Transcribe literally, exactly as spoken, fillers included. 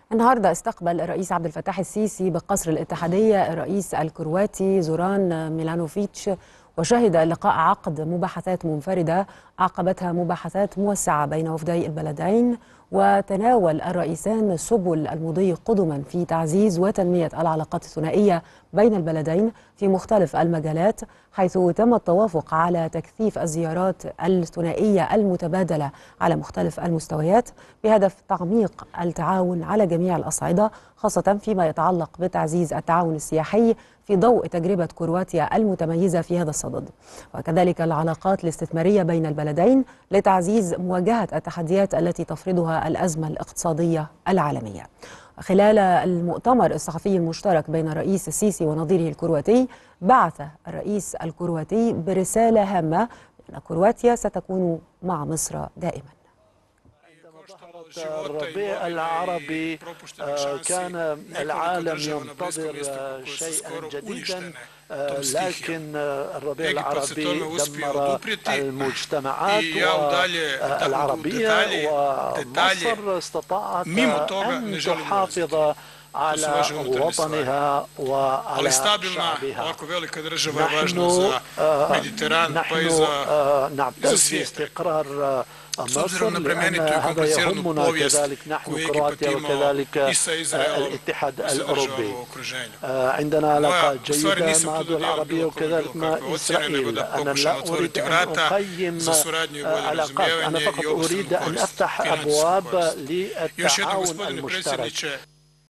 النهارده استقبل الرئيس عبد الفتاح السيسي بقصر الاتحادية الرئيس الكرواتي زوران ميلانوفيتش، وشهد اللقاء عقد مباحثات منفردة عقبتها مباحثات موسعة بين وفدي البلدين. وتناول الرئيسان سبل المضي قدما في تعزيز وتنمية العلاقات الثنائية بين البلدين في مختلف المجالات، حيث تم التوافق على تكثيف الزيارات الثنائية المتبادلة على مختلف المستويات بهدف تعميق التعاون على جميع الأصعدة، خاصة فيما يتعلق بتعزيز التعاون السياحي في ضوء تجربة كرواتيا المتميزة في هذا الصدد، وكذلك العلاقات الاستثمارية بين البلدين لتعزيز مواجهة التحديات التي تفرضها الأزمة الاقتصادية العالمية. خلال المؤتمر الصحفي المشترك بين الرئيس السيسي ونظيره الكرواتي، بعث الرئيس الكرواتي برسالة هامة أن كرواتيا ستكون مع مصر دائما. الربيع العربي كان العالم ينتظر شيئا جديدا، لكن الربيع العربي دمر المجتمعات العربية، ومصر استطاعت أن تحافظ على وطنها وعلى شعبها. نحن نحن نعتز باستقرار مصر لأن هذا يهمنا كذلك نحن كرواتيا وكذلك الاتحاد الأوروبي. عندنا علاقات جيدة مع الدول العربية وكذلك مع إسرائيل. أنا لا أريد أن أقيم علاقات، أنا فقط أريد أن أفتح أبواب للتعاون المشترك.